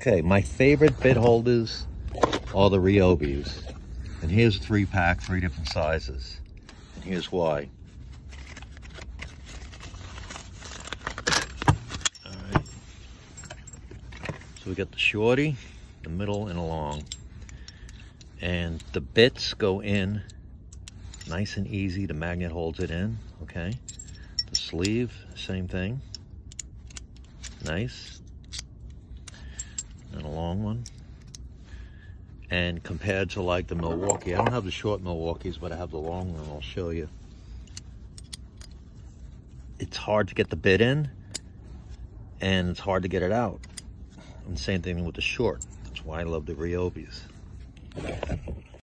Okay, my favorite bit holders are the Ryobis. And here's a 3-pack, 3 different sizes. And here's why. All right. So we got the shorty, the middle, and a long. And the bits go in nice and easy. The magnet holds it in, okay? The sleeve, same thing. Nice. And a long one. And compared to like the Milwaukee, I don't have the short Milwaukees, but I have the long one. I'll show you. It's hard to get the bit in, and it's hard to get it out. And same thing with the short. That's why I love the Ryobis.